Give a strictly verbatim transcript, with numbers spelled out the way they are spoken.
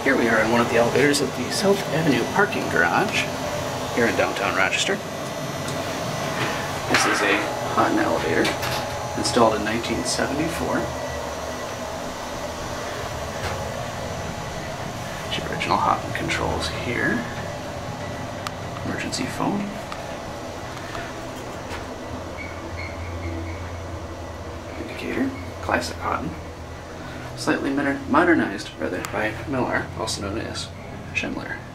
Here we are in one of the elevators at the South Avenue parking garage here in downtown Rochester. This is a Haughton elevator installed in nineteen seventy-four. The original Haughton controls here. Emergency phone. Indicator. Classic Haughton. Slightly modernized rather by Miller, also known as Schindler.